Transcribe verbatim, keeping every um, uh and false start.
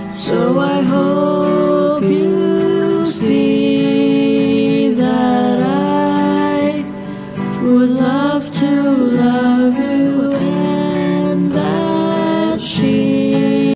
So I hope you see that I would love to